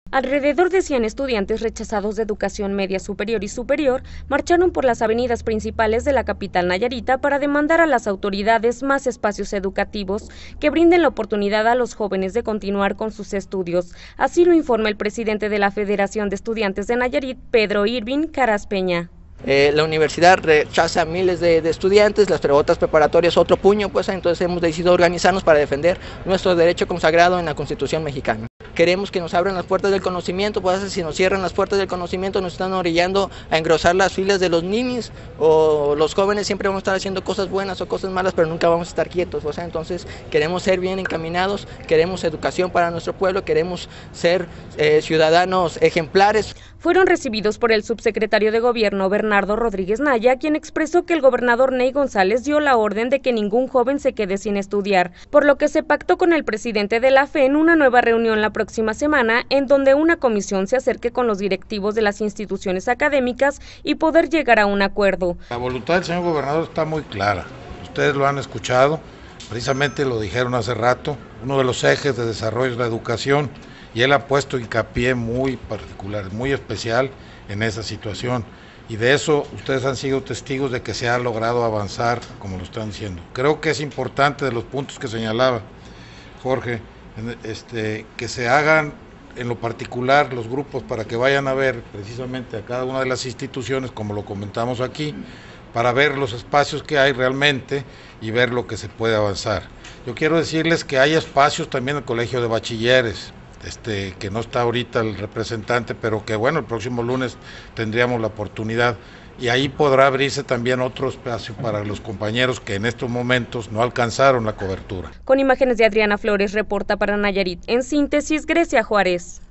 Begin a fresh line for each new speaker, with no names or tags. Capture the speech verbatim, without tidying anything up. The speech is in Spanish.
Alrededor de cien estudiantes rechazados de educación media superior y superior marcharon por las avenidas principales de la capital nayarita para demandar a las autoridades más espacios educativos que brinden la oportunidad a los jóvenes de continuar con sus estudios. Así lo informa el presidente de la Federación de Estudiantes de Nayarit, Pedro Irving Caras Peña.
Eh, la universidad rechaza a miles de, de estudiantes, las otras preparatorias otro puño, pues entonces hemos decidido organizarnos para defender nuestro derecho consagrado en la Constitución mexicana. Queremos que nos abran las puertas del conocimiento, pues si nos cierran las puertas del conocimiento nos están orillando a engrosar las filas de los ninis, o los jóvenes siempre vamos a estar haciendo cosas buenas o cosas malas, pero nunca vamos a estar quietos, o sea, entonces queremos ser bien encaminados, queremos educación para nuestro pueblo, queremos ser eh, ciudadanos ejemplares.
Fueron recibidos por el subsecretario de Gobierno Bernardo Rodríguez Naya, quien expresó que el gobernador Ney González dio la orden de que ningún joven se quede sin estudiar, por lo que se pactó con el presidente de la F E en una nueva reunión la próxima semana, en donde una comisión se acerque con los directivos de las instituciones académicas y poder llegar a un acuerdo.
La voluntad del señor gobernador está muy clara, ustedes lo han escuchado, precisamente lo dijeron hace rato, uno de los ejes de desarrollo es la educación, y él ha puesto hincapié muy particular, muy especial en esa situación. Y de eso ustedes han sido testigos de que se ha logrado avanzar, como lo están diciendo. Creo que es importante de los puntos que señalaba Jorge, este, que se hagan en lo particular los grupos para que vayan a ver precisamente a cada una de las instituciones, como lo comentamos aquí, para ver los espacios que hay realmente y ver lo que se puede avanzar. Yo quiero decirles que hay espacios también en el Colegio de Bachilleres, Este, que no está ahorita el representante, pero que bueno, el próximo lunes tendríamos la oportunidad y ahí podrá abrirse también otro espacio para los compañeros que en estos momentos no alcanzaron la cobertura.
Con imágenes de Adriana Flores, reporta para Nayarit. En síntesis, Grecia Juárez.